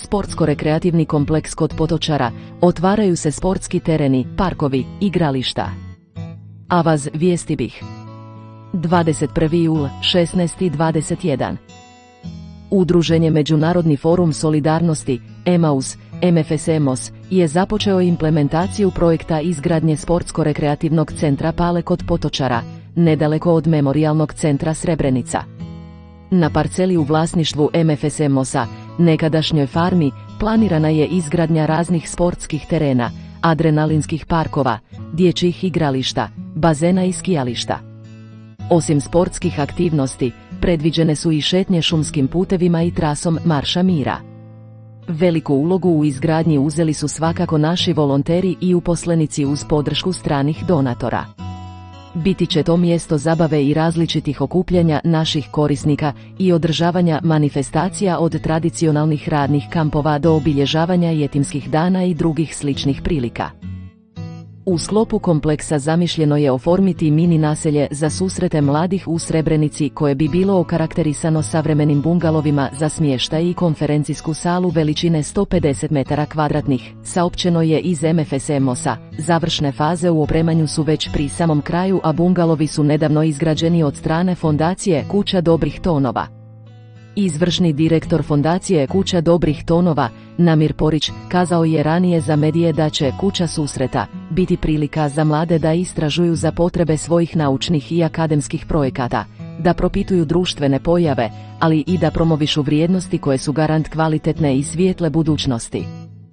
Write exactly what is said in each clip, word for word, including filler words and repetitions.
sportsko-rekreativni kompleks kod Potočara, otvaraju se sportski tereni, parkovi, igrališta. Avaz vijesti bih. dvadeset prvi jul, šesnaest dvadeset jedan. Udruženje Međunarodni forum solidarnosti, Emaus, M F S Emos, je započeo implementaciju projekta izgradnje sportsko-rekreativnog centra Pale kod Potočara, nedaleko od Memorijalnog centra Srebrenica. Na parceli u vlasništvu M F S Emosa, nekadašnjoj farmi, planirana je izgradnja raznih sportskih terena, adrenalinskih parkova, dječjih igrališta, bazena i skijališta. Osim sportskih aktivnosti, predviđene su i šetnje šumskim putevima i trasom Marša mira. Veliku ulogu u izgradnji uzeli su svakako naši volonteri i uposlenici uz podršku stranih donatora. Biti će to mjesto zabave i različitih okupljanja naših korisnika i održavanja manifestacija od tradicionalnih radnih kampova do obilježavanja jetimskih dana i drugih sličnih prilika. U sklopu kompleksa zamišljeno je oformiti mini naselje za susrete mladih u Srebrenici koje bi bilo okarakterisano savremenim bungalovima za smještaj i konferencijsku salu veličine sto pedeset metara kvadratnih, saopćeno je iz M F S Emosa. Završne faze u opremanju su već pri samom kraju, a bungalovi su nedavno izgrađeni od strane fondacije Kuća dobrih tonova. Izvršni direktor fondacije Kuća dobrih tonova, Namir Porić, kazao je ranije za medije da će Kuća susreta biti prilika za mlade da istražuju za potrebe svojih naučnih i akademskih projekata, da propituju društvene pojave, ali i da promovišu vrijednosti koje su garant kvalitetne i svijetle budućnosti.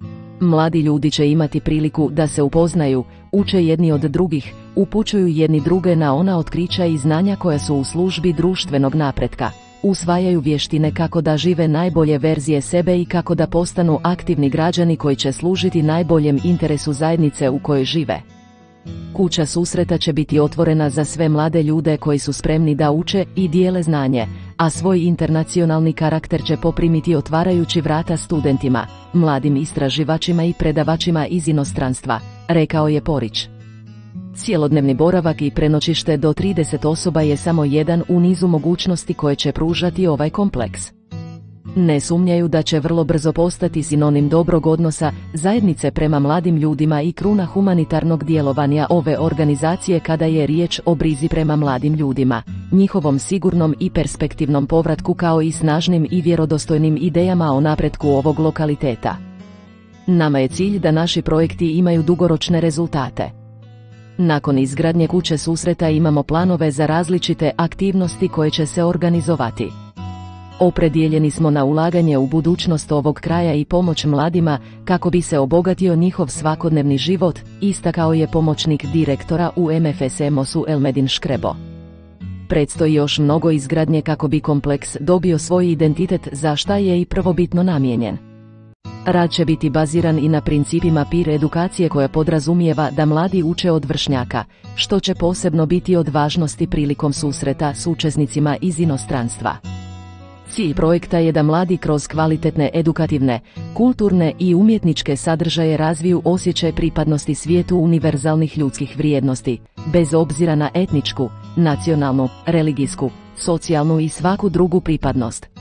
Mladi ljudi će imati priliku da se upoznaju, uče jedni od drugih, upućuju jedni druge na ona otkrića i znanja koja su u službi društvenog napretka, usvajaju vještine kako da žive najbolje verzije sebe i kako da postanu aktivni građani koji će služiti najboljem interesu zajednice u kojoj žive. Kuća susreta će biti otvorena za sve mlade ljude koji su spremni da uče i dijele znanje, a svoj internacionalni karakter će poprimiti otvarajući vrata studentima, mladim istraživačima i predavačima iz inostranstva, rekao je Porić. Cjelodnevni boravak i prenoćište do trideset osoba je samo jedan u nizu mogućnosti koje će pružati ovaj kompleks. Ne sumnjaju da će vrlo brzo postati sinonim dobrog odnosa, zajednice prema mladim ljudima i kruna humanitarnog djelovanja ove organizacije kada je riječ o brizi prema mladim ljudima, njihovom sigurnom i perspektivnom povratku kao i snažnim i vjerodostojnim idejama o napretku ovog lokaliteta. Nama je cilj da naši projekti imaju dugoročne rezultate. Nakon izgradnje kuće susreta imamo planove za različite aktivnosti koje će se organizovati. Opredijeljeni smo na ulaganje u budućnost ovog kraja i pomoć mladima kako bi se obogatio njihov svakodnevni život, istakao je pomoćnik direktora u M F S Emosu Elmedin Škrebo. Predstoji još mnogo izgradnje kako bi kompleks dobio svoj identitet za šta je i prvobitno namijenjen. Rad će biti baziran i na principima peer edukacije koja podrazumijeva da mladi uče od vršnjaka, što će posebno biti od važnosti prilikom susreta s učesnicima iz inostranstva. Cilj projekta je da mladi kroz kvalitetne edukativne, kulturne i umjetničke sadržaje razviju osjećaj pripadnosti svijetu univerzalnih ljudskih vrijednosti, bez obzira na etničku, nacionalnu, religijsku, socijalnu i svaku drugu pripadnost.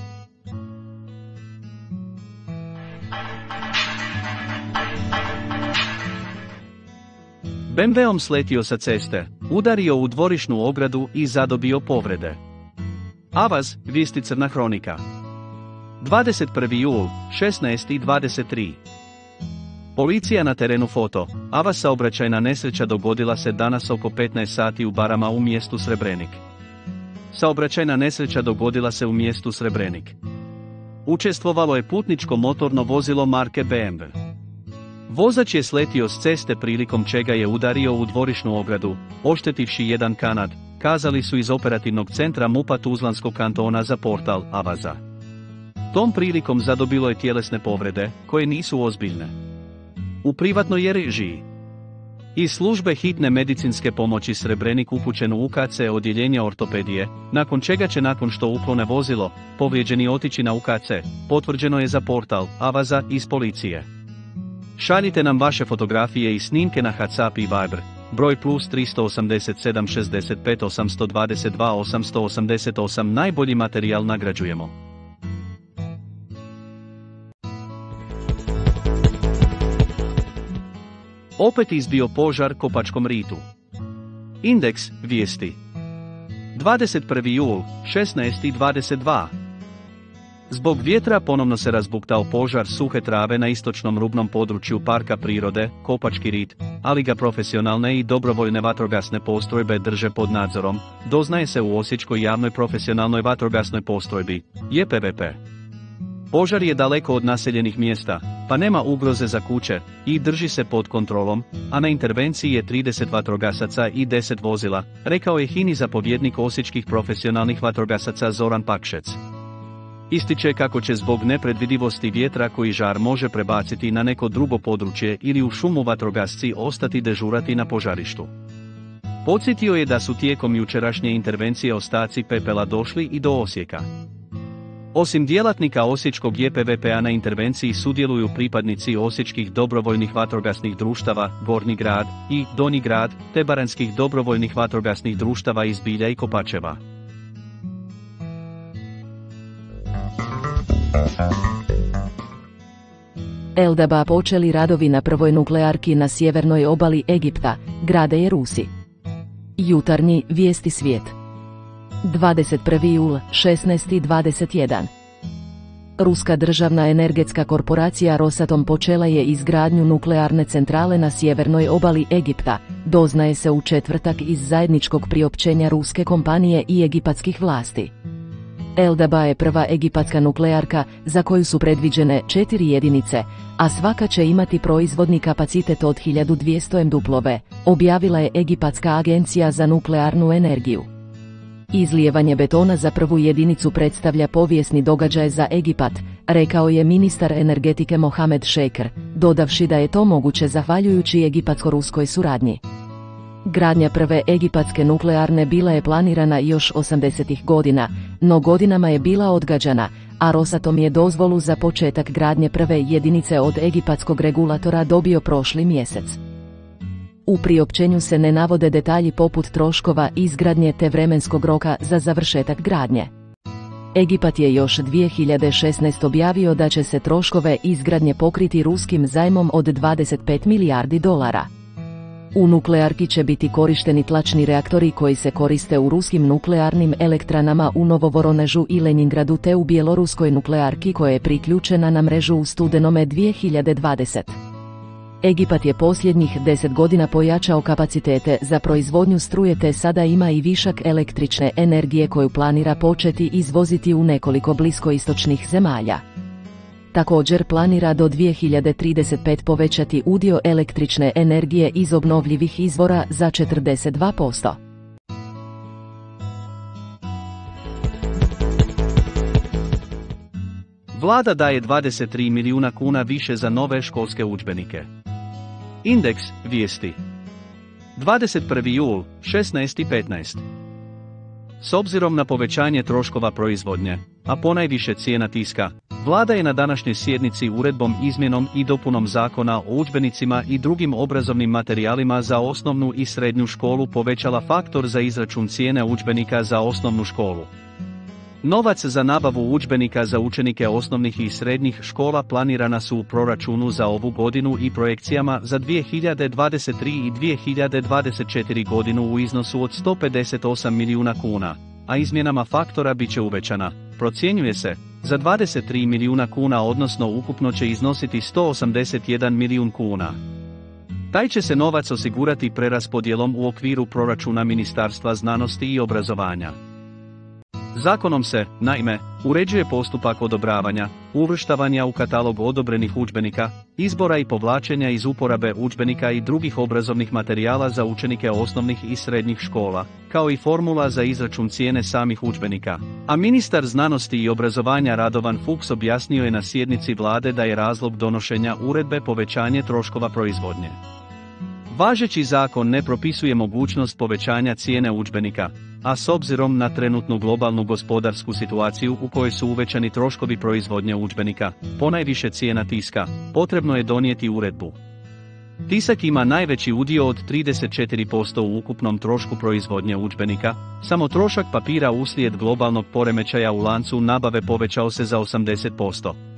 B M W-om sletio sa ceste, udario u dvorišnu ogradu i zadobio povrede. Avaz, vijesti Crna hronika. dvadeset prvi jul, šesnaest dvadeset tri. Policija na terenu foto. Avaz, saobraćajna nesreća dogodila se danas oko petnaest sati u Barama u mjestu Srebrenik. Saobraćajna nesreća dogodila se u mjestu Srebrenik. Učestvovalo je putničko motorno vozilo marke B M W. Vozač je sletio s ceste prilikom čega je udario u dvorišnu ogradu, oštetivši jedan kanad, kazali su iz operativnog centra MUP-a Tuzlanskog kantona za portal Avaza. Tom prilikom zadobilo je tjelesne povrede, koje nisu ozbiljne. U privatnoj je režiji. Iz službe hitne medicinske pomoći Srebrenik upućen u U K C odjeljenja ortopedije, nakon čega će nakon što uklone vozilo, povrijeđeni otići na U K C, potvrđeno je za portal Avaza iz policije. Šaljite nam vaše fotografije i snimke na WhatsApp i Viber, broj plus tri osam sedam šest pet osam dva dva osam osam osam. Najbolji materijal nagrađujemo. Opet izbio požar Kopačkom ritu. Indeks vijesti. dvadeset prvi jul, šesnaest i dvadeset dva. Zbog vjetra ponovno se razbuktao požar suhe trave na istočnom rubnom području Parka prirode Kopački rit, ali ga profesionalne i dobrovoljne vatrogasne postrojbe drže pod nadzorom, doznaje se u Osječkoj javnoj profesionalnoj vatrogasnoj postrojbi, J P V P. Požar je daleko od naseljenih mjesta, pa nema ugroze za kuće, i drži se pod kontrolom, a na intervenciji je trideset vatrogasaca i deset vozila, rekao je Hini zapovjednik osječkih profesionalnih vatrogasaca Zoran Pakšec. Ističe kako će zbog nepredvidivosti vjetra koji žar može prebaciti na neko drugo područje ili u šumu vatrogasci ostati dežurati na požarištu. Podsjetio je da su tijekom jučerašnje intervencije ostaci pepela došli i do Osijeka. Osim djelatnika Osječkog J P V P-a na intervenciji sudjeluju pripadnici osječkih dobrovoljnih vatrogasnih društava Gornji grad i Donji grad, te baranjskih dobrovoljnih vatrogasnih društava iz Bilja i Kopačeva. Eldaba počeli radovi na prvoj nuklearki na sjevernoj obali Egipta, grade je Rusi. Jutarnji vijesti svijet. dvadeset prvi jul, šesnaest i dvadeset jedan. Ruska državna energetska korporacija Rosatom počela je izgradnju nuklearne centrale na sjevernoj obali Egipta, doznaje se u četvrtak iz zajedničkog priopćenja ruske kompanije i egipatskih vlasti. Eldaba je prva egipatska nuklearka za koju su predviđene četiri jedinice, a svaka će imati proizvodni kapacitet od hiljadu dvjesto megavatova, objavila je Egipatska agencija za nuklearnu energiju. Izlijevanje betona za prvu jedinicu predstavlja povijesni događaj za Egipat, rekao je ministar energetike Mohamed Šeker, dodavši da je to moguće zahvaljujući egipatsko-ruskoj suradnji. Gradnja prve egipatske nuklearne bila je planirana još osamdesetih godina, no godinama je bila odgađana, a Rosatom je dozvolu za početak gradnje prve jedinice od egipatskog regulatora dobio prošli mjesec. U priopćenju se ne navode detalji poput troškova izgradnje te vremenskog roka za završetak gradnje. Egipat je još dvije hiljade šesnaeste. objavio da će se troškove izgradnje pokriti ruskim zajmom od dvadeset pet milijardi dolara. U nuklearki će biti korišteni tlačni reaktori koji se koriste u ruskim nuklearnim elektranama u Novovoronežu i Leningradu te u bjeloruskoj nuklearki koja je priključena na mrežu u studenome dvije hiljade dvadesete. Egipat je posljednjih deset godina pojačao kapacitete za proizvodnju struje te sada ima i višak električne energije koju planira početi izvoziti u nekoliko bliskoistočnih zemalja. Također planira do dvije hiljade trideset pete. povećati udio električne energije iz obnovljivih izvora za četrdeset dva posto. Vlada daje dvadeset tri milijuna kuna više za nove školske udžbenike. Indeks vijesti. dvadeset prvi jul, šesnaest i petnaest. S obzirom na povećanje troškova proizvodnje, a ponajviše cijena tiska, Vlada je na današnjoj sjednici uredbom izmjenom i dopunom Zakona o udžbenicima i drugim obrazovnim materijalima za osnovnu i srednju školu povećala faktor za izračun cijene udžbenika za osnovnu školu. Novac za nabavu udžbenika za učenike osnovnih i srednjih škola planirana su u proračunu za ovu godinu i projekcijama za dvije hiljade dvadeset tri i dvije hiljade dvadeset četvrte. godinu u iznosu od sto pedeset osam milijuna kuna, a izmjenama faktora bit će uvećana, procjenjuje se, za dvadeset tri milijuna kuna odnosno ukupno će iznositi sto osamdeset jedan milijun kuna. Taj će se novac osigurati preraspodjelom u okviru proračuna Ministarstva znanosti i obrazovanja. Zakonom se, naime, uređuje postupak odobravanja, uvrštavanja u katalog odobrenih udžbenika, izbora i povlačenja iz uporabe udžbenika i drugih obrazovnih materijala za učenike osnovnih i srednjih škola, kao i formula za izračun cijene samih udžbenika. A ministar znanosti i obrazovanja Radovan Fuchs objasnio je na sjednici Vlade da je razlog donošenja uredbe povećanje troškova proizvodnje. Važeći zakon ne propisuje mogućnost povećanja cijene udžbenika, a s obzirom na trenutnu globalnu gospodarsku situaciju u kojoj su uvećani troškovi proizvodnje udžbenika, ponajviše cijena tiska, potrebno je donijeti uredbu. Tisak ima najveći udio od trideset četiri posto u ukupnom trošku proizvodnje udžbenika, samo trošak papira uslijed globalnog poremećaja u lancu nabave povećao se za osamdeset posto,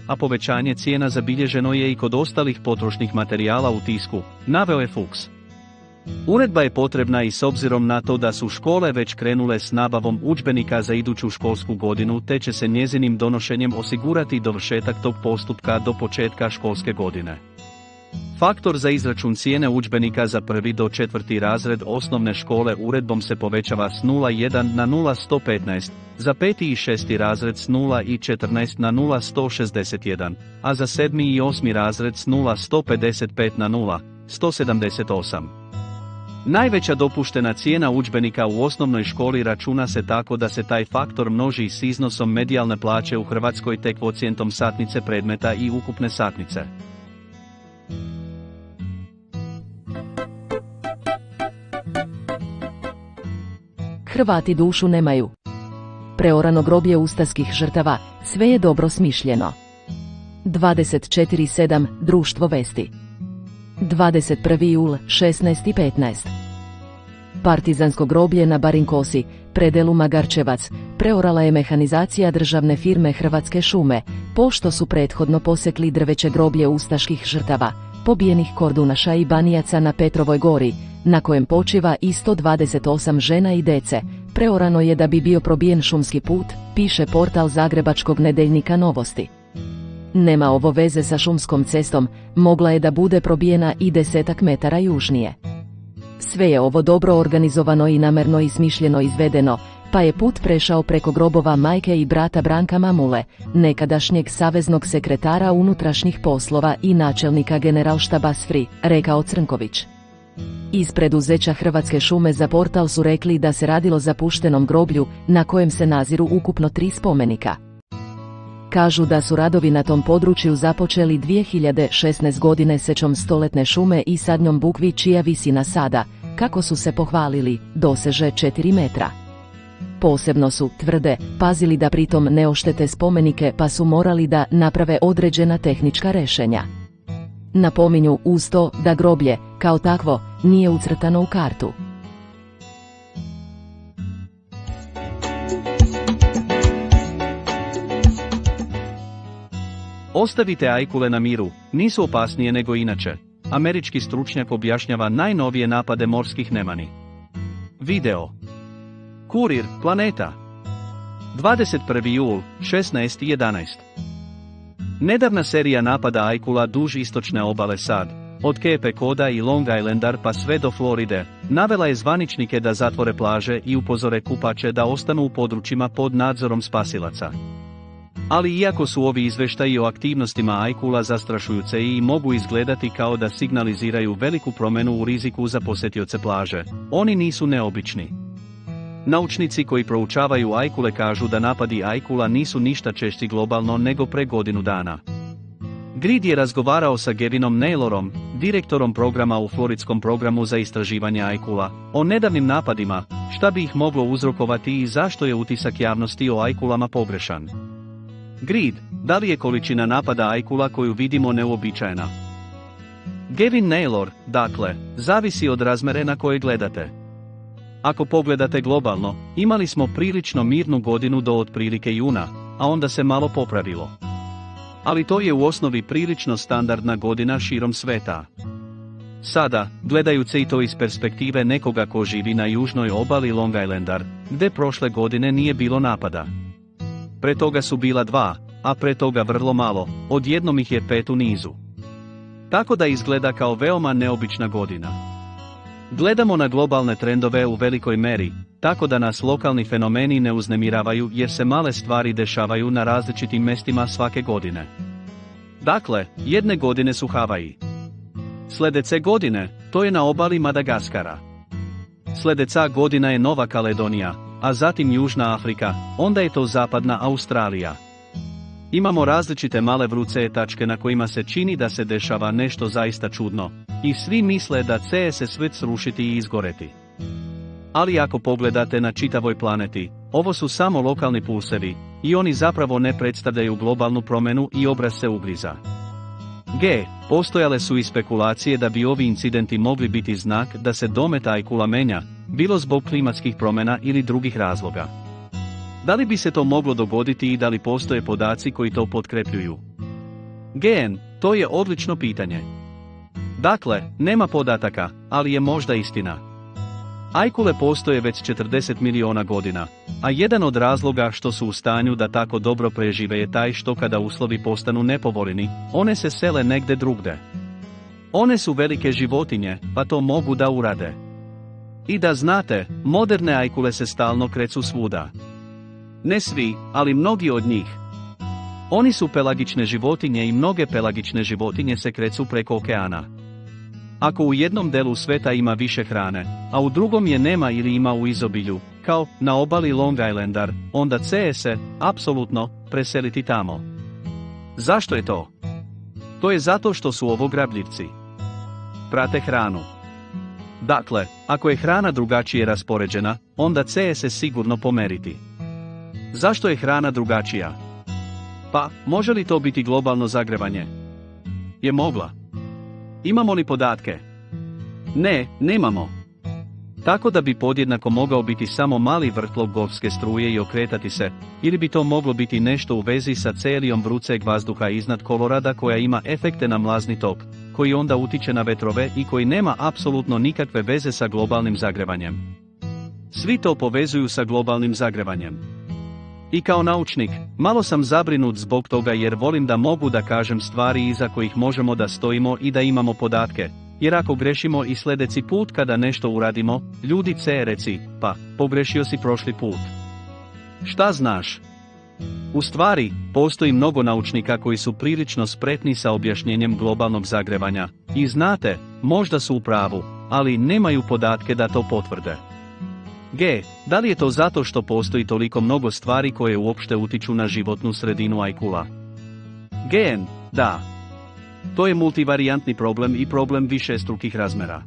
a povećanje cijena zabilježeno je i kod ostalih potrošnih materijala u tisku, naveo je Fuchs. Uredba je potrebna i s obzirom na to da su škole već krenule s nabavom udžbenika za iduću školsku godinu te će se njezinim donošenjem osigurati dovršetak tog postupka do početka školske godine. Faktor za izračun cijene udžbenika za prvi do četvrti razred osnovne škole uredbom se povećava s nula zarez jedan na nula zarez sto petnaest, za peti i šesti razred s nula zarez četrnaest na nula zarez sto šezdeset jedan, a za sedmi i osmi razred s nula zarez sto pedeset pet na nula zarez sto sedamdeset osam. Najveća dopuštena cijena udžbenika u osnovnoj školi računa se tako da se taj faktor množi s iznosom medijalne plaće u Hrvatskoj te kvocijentom satnice predmeta i ukupne satnice. Hrvati dušu nemaju. Preorano groblje ustaških žrtava, sve je dobro smišljeno. dvadeset četiri sedam, Društvo Vesti. dvadeset prvi jul, šesnaest i petnaest. Partizansko groblje na Barinkosi, predelu Magarčevac, preorala je mehanizacija državne firme Hrvatske šume, pošto su prethodno posekli drveće groblje ustaških žrtava, pobijenih kordunaša i banijaca na Petrovoj gori, na kojem počiva i sto dvadeset osam žena i dece. Preorano je da bi bio probijen šumski put, piše portal zagrebačkog nedeljnika Novosti. Nema ovo veze sa šumskom cestom, mogla je da bude probijena i desetak metara južnije. Sve je ovo dobro organizovano i namerno i smišljeno izvedeno, pa je put prešao preko grobova majke i brata Branka Mamule, nekadašnjeg saveznog sekretara unutrašnjih poslova i načelnika generalštaba S F R I, rekao Crnković. Iz preduzeća Hrvatske šume za portal su rekli da se radilo o zapuštenom groblju, na kojem se naziru ukupno tri spomenika. Kažu da su radovi na tom području započeli dvije hiljade šesnaeste. godine sečom stoletne šume i sadnjom bukvi čija visina sada, kako su se pohvalili, doseže četiri metra. Posebno su, tvrde, pazili da pritom ne oštete spomenike pa su morali da naprave određena tehnička rešenja. Napominju uz to da groblje, kao takvo, nije ucrtano u kartu. Ostavite ajkule na miru, nisu opasnije nego inače. Američki stručnjak objašnjava najnovije napade morskih nemani. Video. Kurir, Planeta. dvadeset prvi jul, šesnaest i jedanaest. Nedavna serija napada ajkula duž istočne obale Sad, od Cape Coda i Long Islander pa sve do Floride, navela je zvaničnike da zatvore plaže i upozore kupače da ostanu u područjima pod nadzorom spasilaca. Ali iako su ovi izveštaji o aktivnostima ajkula zastrašujuće i mogu izgledati kao da signaliziraju veliku promjenu u riziku za posjetioce plaže, oni nisu neobični. Naučnici koji proučavaju ajkule kažu da napadi ajkula nisu ništa češći globalno nego pre godinu dana. Grid je razgovarao sa Gavinom Naylorom, direktorom programa u Floridskom programu za istraživanje ajkula, o nedavnim napadima, šta bi ih moglo uzrokovati i zašto je utisak javnosti o ajkulama pogrešan. Grid, da li je količina napada ajkula koju vidimo neuobičajena? Gavin Naylor, dakle, zavisi od razmere na koje gledate. Ako pogledate globalno, imali smo prilično mirnu godinu do otprilike juna, a onda se malo popravilo. Ali to je u osnovi prilično standardna godina širom sveta. Sada, gledajući to iz perspektive nekoga ko živi na južnoj obali Long Islander, gde prošle godine nije bilo napada. Pre toga su bila dva, a pre toga vrlo malo, odjednom ih je pet u nizu. Tako da izgleda kao veoma neobična godina. Gledamo na globalne trendove u velikoj meri, tako da nas lokalni fenomeni ne uznemiravaju jer se male stvari dešavaju na različitim mestima svake godine. Dakle, jedne godine su Havaji. Sledeće godine, to je na obali Madagaskara. Sledeća godina je Nova Kaledonija, a zatim Južna Afrika, onda je to Zapadna Australija. Imamo različite male vruće tačke na kojima se čini da se dešava nešto zaista čudno, i svi misle da će se svet srušiti i izgoreti. Ali ako pogledate na čitavoj planeti, ovo su samo lokalni pulsevi, i oni zapravo ne predstavljaju globalnu promjenu i obraz se ugriza. G. Postojale su i spekulacije da bi ovi incidenti mogli biti znak da se domet ajkula menja, bilo zbog klimatskih promjena ili drugih razloga. Da li bi se to moglo dogoditi i da li postoje podaci koji to potkrepljuju? G N, to je odlično pitanje. Dakle, nema podataka, ali je možda istina. Ajkule postoje već četrdeset miliona godina, a jedan od razloga što su u stanju da tako dobro prežive je taj što kada uslovi postanu nepovoljni, one se sele negde drugde. One su velike životinje, pa to mogu da urade. I da znate, moderne ajkule se stalno kreću svuda. Ne svi, ali mnogi od njih. Oni su pelagične životinje i mnoge pelagične životinje se kreću preko okeana. Ako u jednom delu sveta ima više hrane, a u drugom je nema ili ima u izobilju, kao na obali Long Islandar, onda će se, apsolutno, preseliti tamo. Zašto je to? To je zato što su ovo grabljivci. Prate hranu. Dakle, ako je hrana drugačije raspoređena, onda će se sigurno pomeriti. Zašto je hrana drugačija? Pa, može li to biti globalno zagrevanje? Je mogla. Imamo li podatke? Ne, nemamo. Tako da bi podjednako mogao biti samo mali vrtlog golfske struje i okretati se, ili bi to moglo biti nešto u vezi sa celijom vrućeg vazduha iznad Kolorada koja ima efekte na mlazni tok, koji onda utiče na vetrove i koji nema apsolutno nikakve veze sa globalnim zagrevanjem. Svi to povezuju sa globalnim zagrevanjem. I kao naučnik, malo sam zabrinut zbog toga jer volim da mogu da kažem stvari iza kojih možemo da stojimo i da imamo podatke, jer ako grešimo i sljedeći put kada nešto uradimo, ljudi će reci, pa, pogrešio si prošli put. Šta znaš? U stvari, postoji mnogo naučnika koji su prilično spretni sa objašnjenjem globalnog zagrevanja, i znate, možda su u pravu, ali nemaju podatke da to potvrde. G. Da li je to zato što postoji toliko mnogo stvari koje uopšte utiču na životnu sredinu ajkula? G N. Da. To je multivarijantni problem i problem višestrukih razmera.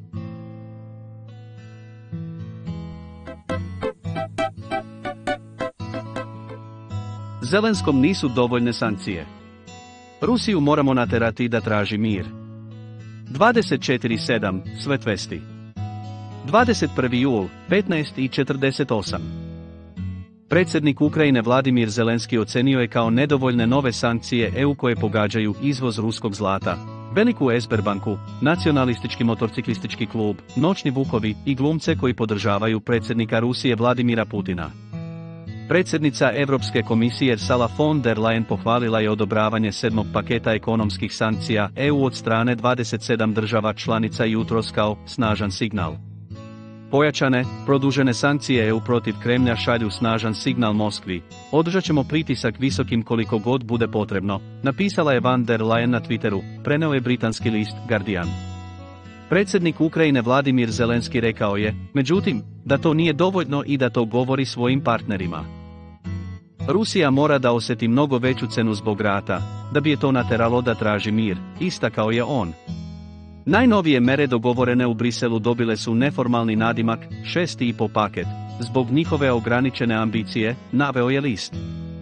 Zelenskom nisu dovoljne sankcije. Rusiju moramo naterati da traži mir. dvadeset četiri sedam, Svet vesti. dvadeset prvi jul, petnaest i četrdeset osam. Predsjednik Ukrajine Vladimir Zelenski ocenio je kao nedovoljne nove sankcije E U koje pogađaju izvoz ruskog zlata, veliku Sberbanku, nacionalistički motorciklistički klub, noćni vukovi i glumce koji podržavaju predsjednika Rusije Vladimira Putina. Predsjednica Europske komisije Ursula von der Leyen pohvalila je odobravanje sedmog paketa ekonomskih sankcija E U od strane dvadeset sedam država članica jutros kao snažan signal. Pojačane, produžene sankcije E U protiv Kremlja šalju snažan signal Moskvi, održat ćemo pritisak visokim koliko god bude potrebno, napisala je von der Leyen na Twitteru, preneo je britanski list Guardian. Predsjednik Ukrajine Vladimir Zelenski rekao je, međutim, da to nije dovoljno i da to govori svojim partnerima. Rusija mora da osjeti mnogo veću cenu zbog rata, da bi je to nateralo da traži mir, istakao je on. Najnovije mere dogovorene u Briselu dobile su neformalni nadimak, šesti i po paket, zbog njihove ograničene ambicije, naveo je list.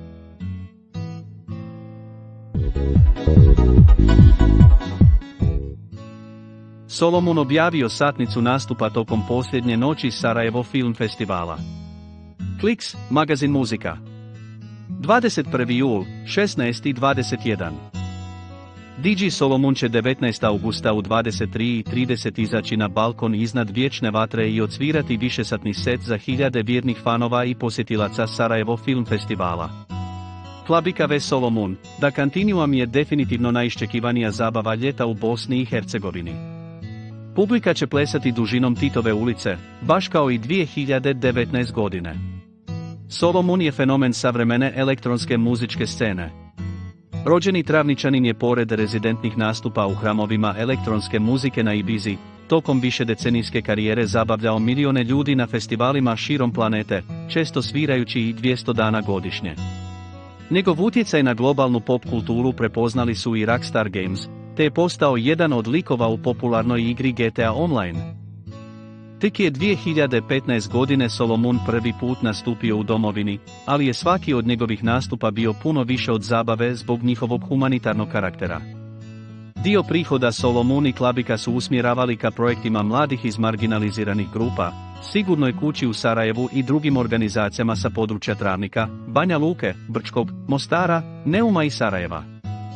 Solomon objavio satnicu nastupa tokom posljednje noći Sarajevo Film Festivala. Kliks, magazin muzika. dvadeset prvi jul, šesnaest i dvadeset jedan. D J Solomon će devetnaestog augusta u dvadeset tri i trideset izaći na balkon iznad Vječne vatre i odsvirati višesatni set za hiljade vjernih fanova i posjetilaca Sarajevo Film Festivala. Klabikave Solomon, da Continuum je definitivno najiščekivanija zabava ljeta u Bosni i Hercegovini. Publika će plesati dužinom Titove ulice, baš kao i dvije hiljade devetnaeste. godine. Solomon je fenomen savremene elektronske muzičke scene. Rođeni Travničanin je pored rezidentnih nastupa u hramovima elektronske muzike na Ibizi, tokom višedecenijske karijere zabavljao milijone ljudi na festivalima širom planete, često svirajući i dvjesto dana godišnje. Njegov utjecaj na globalnu pop kulturu prepoznali su i Rockstar Games, te je postao jedan od likova u popularnoj igri G T A Online. Tek je dvije hiljade petnaeste. godine Solomon prvi put nastupio u domovini, ali je svaki od njegovih nastupa bio puno više od zabave zbog njihovog humanitarnog karaktera. Dio prihoda Solomon i Klabika su usmjeravali ka projektima mladih iz marginaliziranih grupa, Sigurnoj kući u Sarajevu i drugim organizacijama sa područja Travnika, Banja Luke, Brčkog, Mostara, Neuma i Sarajeva.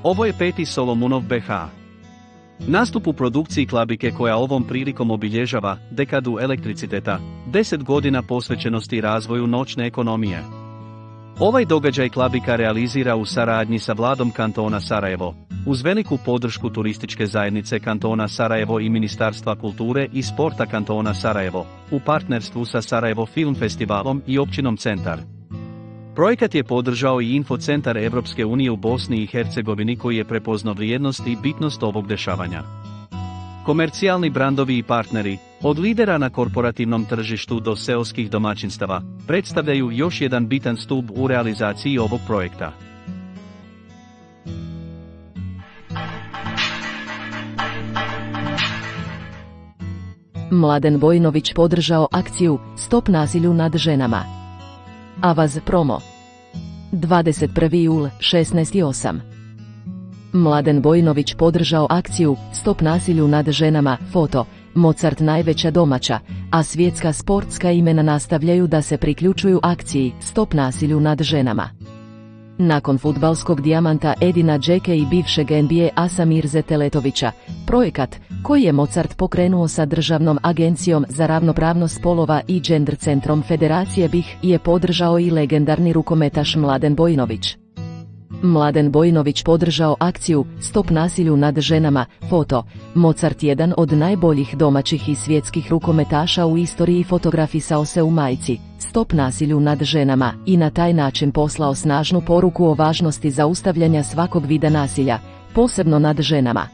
Ovo je peti Solomunov B H. Nastup u produkciji Klabike koja ovom prilikom obilježava dekadu elektriciteta, deset godina posvećenosti razvoju noćne ekonomije. Ovaj događaj Klabika realizira u saradnji sa vladom kantona Sarajevo, uz veliku podršku turističke zajednice kantona Sarajevo i Ministarstva kulture i sporta kantona Sarajevo, u partnerstvu sa Sarajevo Film Festivalom i općinom Centar. Projekat je podržao i Infocentar Evropske unije u Bosni i Hercegovini koji je prepoznao vrijednost i bitnost ovog dešavanja. Komercijalni brandovi i partneri, od lidera na korporativnom tržištu do seoskih domaćinstava, predstavljaju još jedan bitan stup u realizaciji ovog projekta. Mladen Bojinović podržao akciju Stop nasilju nad ženama. Avaz promo. dvadeset prvi jul, šesnaest i osam. Mladen Bojinović podržao akciju Stop nasilju nad ženama, foto, Mozart najveća domaća, a svjetska sportska imena nastavljaju da se priključuju akciji Stop nasilju nad ženama. Nakon fudbalskog dijamanta Edina Džeke i bivšeg N B A asa Mirze Teletovića, projekat, koji je Mozart pokrenuo sa Državnom agencijom za ravnopravnost spolova i Gender centrom Federacije B I H, je podržao i legendarni rukometaš Mladen Bojinović. Mladen Bojinović podržao akciju Stop nasilju nad ženama, foto, Mozart jedan od najboljih domaćih i svjetskih rukometaša u istoriji fotografisao se u majici Stop nasilju nad ženama i na taj način poslao snažnu poruku o važnosti zaustavljanja svakog vida nasilja, posebno nad ženama.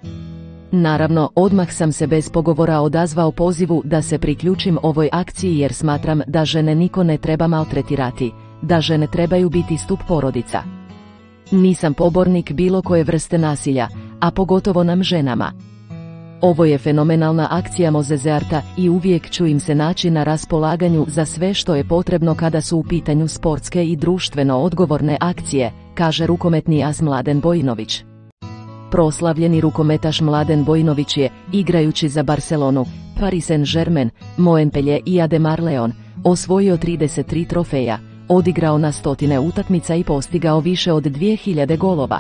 Naravno, odmah sam se bez pogovora odazvao pozivu da se priključim ovoj akciji jer smatram da žene niko ne treba maltretirati, da žene trebaju biti stup porodica. Nisam pobornik bilo koje vrste nasilja, a pogotovo nam ženama. Ovo je fenomenalna akcija Mozezearta i uvijek ću im se naći na raspolaganju za sve što je potrebno kada su u pitanju sportske i društveno odgovorne akcije, kaže rukometni as Mladen Bojinović. Proslavljeni rukometaš Mladen Bojinović je, igrajući za Barcelonu, Paris Saint-Germain, Montpellier i Ademar Leon, osvojio trideset tri trofeja, odigrao na stotine utakmica i postigao više od dvije hiljade golova.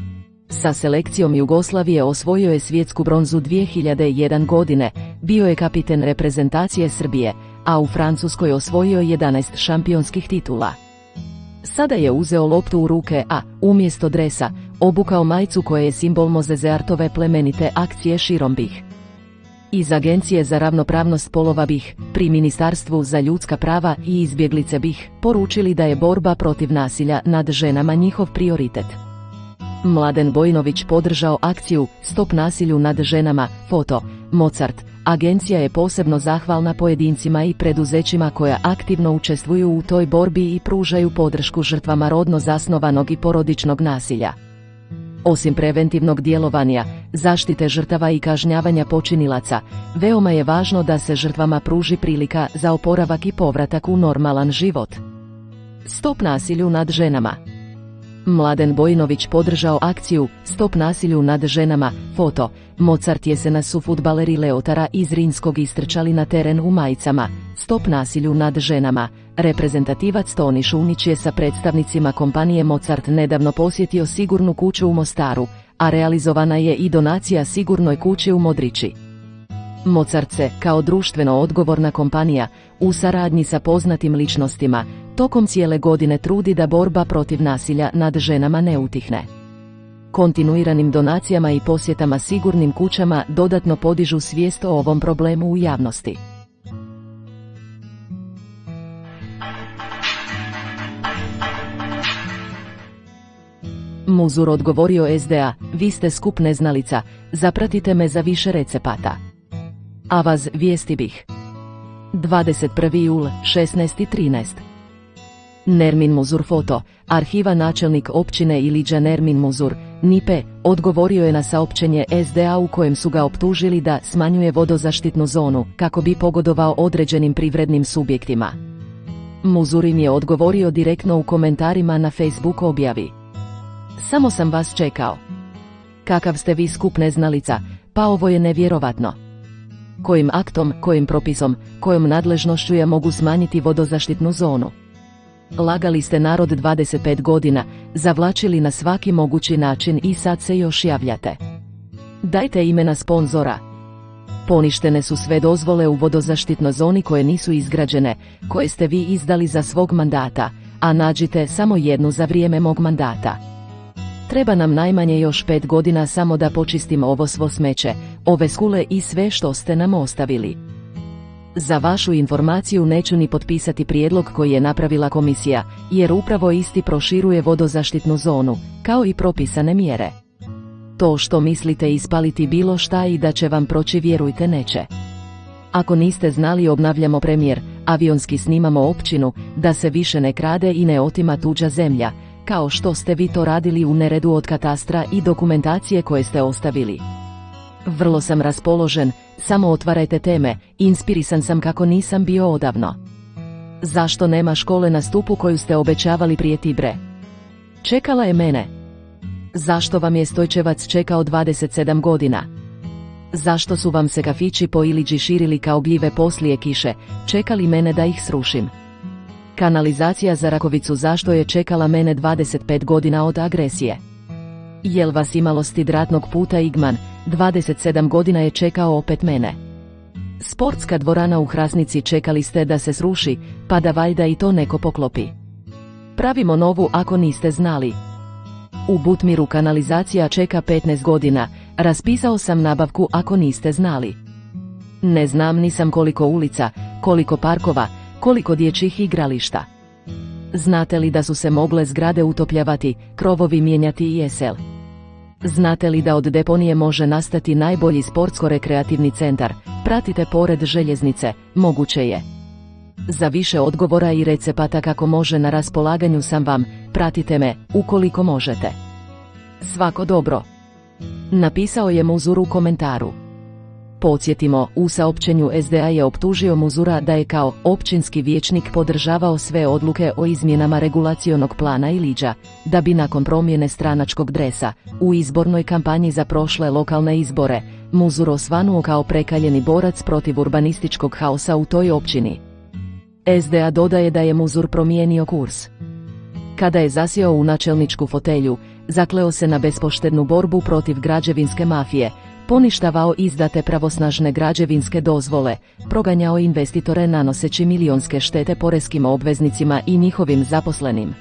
Sa selekcijom Jugoslavije osvojio je svjetsku bronzu dvije hiljade jedan. godine, bio je kapiten reprezentacije Srbije, a u Francuskoj osvojio jedanaest šampionskih titula. Sada je uzeo loptu u ruke, a, umjesto dresa, obukao majicu koja je simbol Mozezeartove plemenite akcije širom B I H. Iz Agencije za ravnopravnost spolova B I H, pri Ministarstvu za ljudska prava i izbjeglice B I H, poručili da je borba protiv nasilja nad ženama njihov prioritet. Mladen Bojinović podržao akciju Stop nasilju nad ženama, foto, Mozart. Agencija je posebno zahvalna pojedincima i preduzećima koja aktivno učestvuju u toj borbi i pružaju podršku žrtvama rodno zasnovanog i porodičnog nasilja. Osim preventivnog djelovanja, zaštite žrtava i kažnjavanja počinilaca, veoma je važno da se žrtvama pruži prilika za oporavak i povratak u normalan život. Stop nasilju nad ženama. Mladen Bojinović podržao akciju Stop nasilju nad ženama, foto, Mozart jesenas su fudbaleri Leotara iz Rinskog istrčali na teren u majicama Stop nasilju nad ženama. Reprezentativac Toni Šunić je sa predstavnicima kompanije Mozart nedavno posjetio Sigurnu kuću u Mostaru, a realizovana je i donacija Sigurnoj kući u Modrići. Mozart se, kao društveno odgovorna kompanija, u saradnji sa poznatim ličnostima, tokom cijele godine trudi da borba protiv nasilja nad ženama ne utihne. Kontinuiranim donacijama i posjetama sigurnim kućama dodatno podižu svijest o ovom problemu u javnosti. Muzur odgovorio S D A, vi ste skup neznalica, zapratite me za više recepata. Avaz vijesti B I H. dvadeset prvi jul, šesnaest i trinaest. Nermin Muzur foto, arhiva načelnik općine Iliđa Nermin Muzur, N I P E, odgovorio je na saopćenje S D A u kojem su ga optužili da smanjuje vodozaštitnu zonu kako bi pogodovao određenim privrednim subjektima. Muzur im je odgovorio direktno u komentarima na Facebook objavi. Samo sam vas čekao. Kakav ste vi skup neznalica, pa ovo je nevjerovatno. Kojim aktom, kojim propisom, kojom nadležnošću ja mogu smanjiti vodozaštitnu zonu? Lagali ste narod dvadeset pet godina, zavlačili na svaki mogući način i sad se još javljate. Dajte imena sponzora. Poništene su sve dozvole u vodozaštitnoj zoni koje nisu izgrađene, koje ste vi izdali za svog mandata, a nađite samo jednu za vrijeme mog mandata. Treba nam najmanje još pet godina samo da počistimo ovo svo smeće, ove skule i sve što ste nam ostavili. Za vašu informaciju neću ni potpisati prijedlog koji je napravila komisija, jer upravo isti proširuje vodozaštitnu zonu, kao i propisane mjere. To što mislite ispaliti bilo šta i da će vam proći, vjerujte, neće. Ako niste znali, obnavljamo premijer, avionski snimamo općinu, da se više ne krade i ne otima tuđa zemlja, kao što ste vi to radili u neredu od katastra i dokumentacije koje ste ostavili. Vrlo sam raspoložen, samo otvarajte teme, inspirisan sam kako nisam bio odavno. Zašto nema škole na Stupu koju ste obećavali prije Tibre? Čekala je mene. Zašto vam je Stojčevac čekao dvadeset sedam godina? Zašto su vam se kafići po Iliđi širili kao gljive poslije kiše, čekali mene da ih srušim? Kanalizacija za Rakovicu zašto je čekala mene dvadeset pet godina od agresije? Jel vas imalo stid ratnog puta Igman, dvadeset sedam godina je čekao opet mene. Sportska dvorana u Hrasnici čekali ste da se sruši, pa da valjda i to neko poklopi. Pravimo novu ako niste znali. U Butmiru kanalizacija čeka petnaest godina, raspisao sam nabavku ako niste znali. Ne znam nisam koliko ulica, koliko parkova, koliko dječjih igrališta. Znate li da su se mogle zgrade utopljavati, krovovi mijenjati i esel? Znate li da od deponije može nastati najbolji sportsko-rekreativni centar? Pratite pored željeznice, moguće je. Za više odgovora i recepata kako može na raspolaganju sam vam, pratite me, ukoliko možete. Svako dobro. Napisao je Muzur u komentaru. Podsjetimo, u saopćenju es de a je optužio Muzura da je kao općinski vijećnik podržavao sve odluke o izmjenama regulacionog plana Iliđa, da bi nakon promjene stranačkog dresa, u izbornoj kampanji za prošle lokalne izbore, Muzur osvanuo kao prekaljeni borac protiv urbanističkog haosa u toj općini. es de a dodaje da je Muzur promijenio kurs. Kada je zasjeo u načelničku fotelju, zakleo se na bespoštednu borbu protiv građevinske mafije, poništavao izdate pravosnažne građevinske dozvole, proganjao investitore nanoseći milionske štete poreskim obveznicima i njihovim zaposlenim.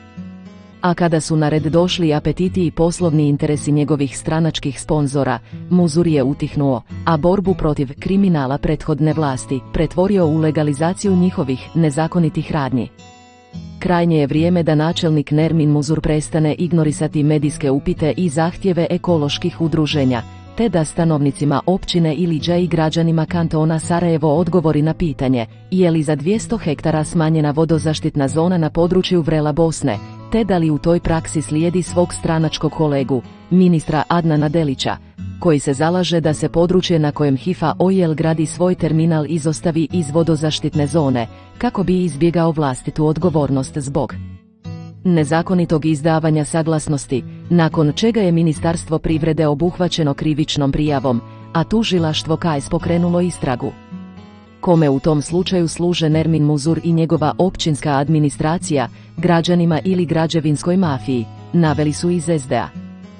A kada su na red došli apetiti i poslovni interesi njegovih stranačkih sponzora, Muzur je utihnuo, a borbu protiv kriminala prethodne vlasti pretvorio u legalizaciju njihovih nezakonitih radnji. Krajnje je vrijeme da načelnik Nermin Muzur prestane ignorisati medijske upite i zahtjeve ekoloških udruženja, te da stanovnicima općine Iliđa i građanima kantona Sarajevo odgovori na pitanje, je li za dvjesto hektara smanjena vodozaštitna zona na području Vrela Bosne, te da li u toj praksi slijedi svog stranačkog kolegu, ministra Adnana Delića, koji se zalaže da se područje na kojem Hifa Oil gradi svoj terminal izostavi iz vodozaštitne zone, kako bi izbjegao vlastitu odgovornost zbog nezakonitog izdavanja saglasnosti, nakon čega je Ministarstvo privrede obuhvaćeno krivičnom prijavom, a tužilaštvo K S pokrenulo istragu. Kome u tom slučaju služe Nermin Muzur i njegova općinska administracija, građanima ili građevinskoj mafiji, naveli su iz es de a.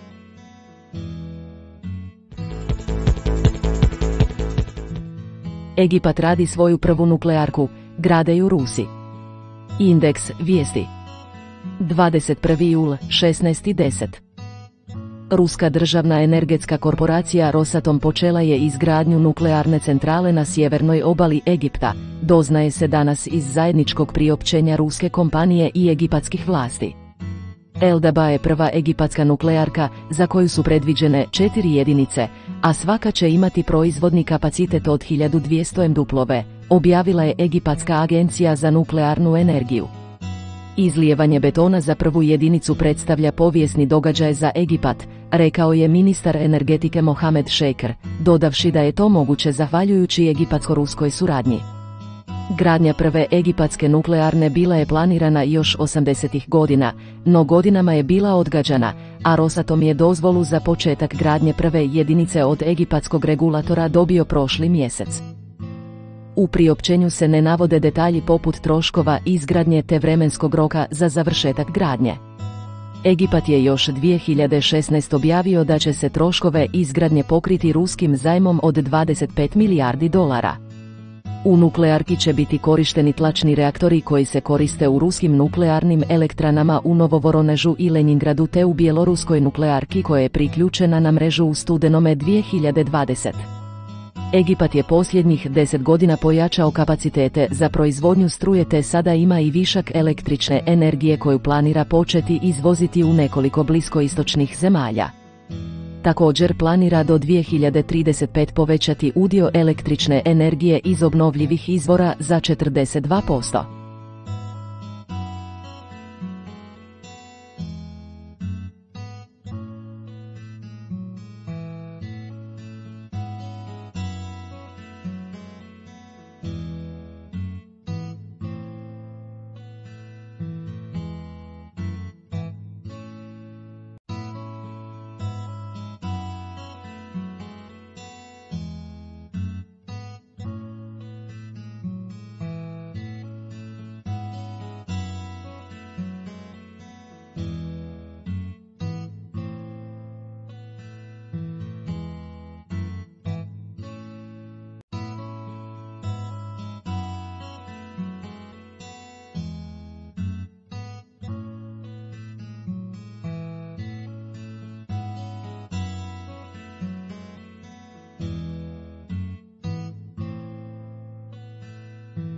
Egipat radi svoju prvu nuklearku, grade ju Rusi. Indeks vijesti. dvadeset prvi jul, šesnaest i deset. Ruska državna energetska korporacija Rosatom počela je izgradnju nuklearne centrale na sjevernoj obali Egipta, doznaje se danas iz zajedničkog priopćenja ruske kompanije i egipatskih vlasti. Eldaba je prva egipatska nuklearka za koju su predviđene četiri jedinice, a svaka će imati proizvodni kapacitet od hiljadu dvjesto megavatova, objavila je Egipatska agencija za nuklearnu energiju. Izlijevanje betona za prvu jedinicu predstavlja povijesni događaj za Egipat, rekao je ministar energetike Mohamed Šejker, dodavši da je to moguće zahvaljujući egipatsko-ruskoj suradnji. Gradnja prve egipatske nuklearne bila je planirana još osamdesetih godina, no godinama je bila odgađana, a Rosatom je dozvolu za početak gradnje prve jedinice od egipatskog regulatora dobio prošli mjesec. U priopćenju se ne navode detalji poput troškova izgradnje te vremenskog roka za završetak gradnje. Egipat je još dvije hiljade šesnaeste. objavio da će se troškove izgradnje pokriti ruskim zajmom od dvadeset pet milijardi dolara. U nuklearki će biti korišteni tlačni reaktori koji se koriste u ruskim nuklearnim elektranama u Novovoronežu i Lenjingradu te u bjeloruskoj nuklearki koja je priključena na mrežu u studenome dvije hiljade dvadesete. Egipat je posljednjih deset godina pojačao kapacitete za proizvodnju struje te sada ima i višak električne energije koju planira početi izvoziti u nekoliko bliskoistočnih zemalja. Također planira do dvije hiljade trideset pete. povećati udio električne energije iz obnovljivih izvora za četrdeset dva posto.